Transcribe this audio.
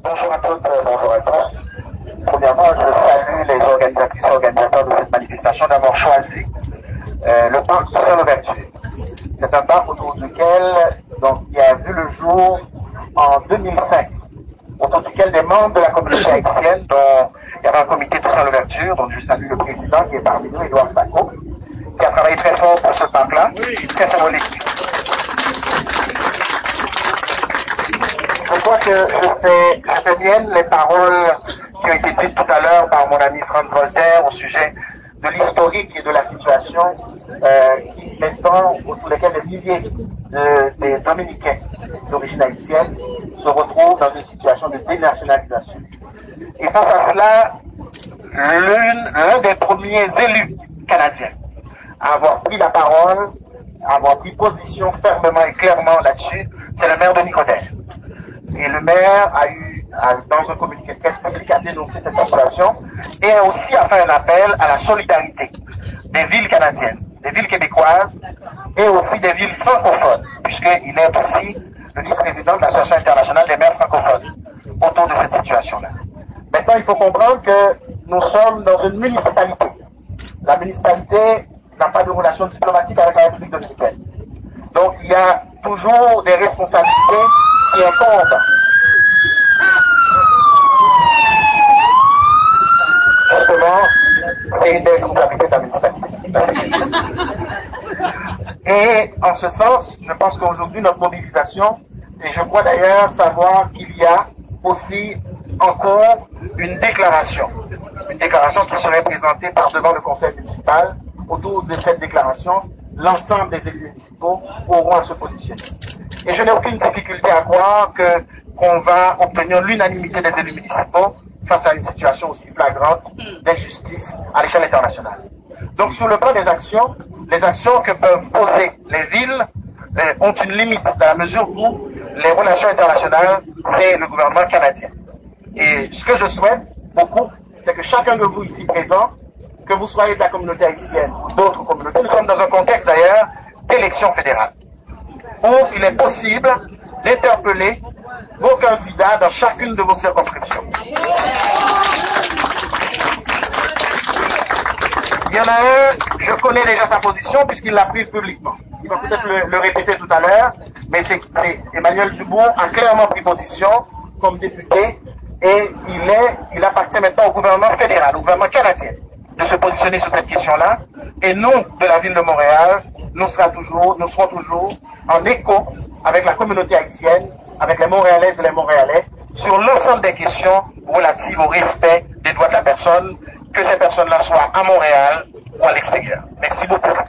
Bonjour à toutes, bonjour à tous. Premièrement, je salue les organisatrices et organisateurs de cette manifestation d'avoir choisi le parc Toussaint Louverture. C'est un parc autour duquel il a vu le jour en 2005, autour duquel des membres de la communauté haïtienne, dont il y avait un comité Toussaint Louverture, dont je salue le président qui est parmi nous, Edouard Spacco, qui a travaillé très fort pour ce parc-là, très symbolique. Je crois que je fais mienne les paroles qui ont été dites tout à l'heure par mon ami Franz Voltaire au sujet de l'historique et de la situation autour desquels des milliers des Dominicains d'origine haïtienne se retrouvent dans une situation de dénationalisation. Et face à cela, l'un des premiers élus canadiens à avoir pris la parole, à avoir pris position fermement et clairement là-dessus, c'est le maire de Nicodème. Et le maire dans un communiqué de presse public, a dénoncé cette situation et a aussi fait un appel à la solidarité des villes canadiennes, des villes québécoises et aussi des villes francophones, puisqu'il est aussi le vice-président de l'Association internationale des maires francophones autour de cette situation-là. Maintenant, il faut comprendre que nous sommes dans une municipalité. La municipalité n'a pas de relation diplomatique avec la République dominicaine. Donc, il y a toujours des responsabilités qui incombent. Justement, c'est une des responsabilités de la municipalité. Et en ce sens, je pense qu'aujourd'hui, notre mobilisation, et je crois d'ailleurs savoir qu'il y a aussi encore une déclaration qui serait présentée par devant le conseil municipal. Autour de cette déclaration, l'ensemble des élus municipaux auront à se positionner. Et je n'ai aucune difficulté à croire qu'on va obtenir l'unanimité des élus municipaux face à une situation aussi flagrante d'injustice à l'échelle internationale. Donc sur le plan des actions que peuvent poser les villes ont une limite dans la mesure où les relations internationales, c'est le gouvernement canadien. Et ce que je souhaite beaucoup, c'est que chacun de vous ici présent, que vous soyez de la communauté haïtienne ou d'autres communautés, nous sommes dans un contexte d'ailleurs d'élection fédérale, où il est possible d'interpeller vos candidats dans chacune de vos circonscriptions. Il y en a un, je connais déjà sa position puisqu'il l'a prise publiquement. Il va peut-être le répéter tout à l'heure, mais c'est Emmanuel Dubourg a clairement pris position comme député et il appartient maintenant au gouvernement fédéral, au gouvernement canadien, de se positionner sur cette question-là. Et nous, de la ville de Montréal, nous serons toujours en écho avec la communauté haïtienne, avec les Montréalaises et les Montréalais, sur l'ensemble des questions relatives au respect des droits de la personne, que ces personnes-là soient à Montréal ou à l'extérieur. Merci beaucoup.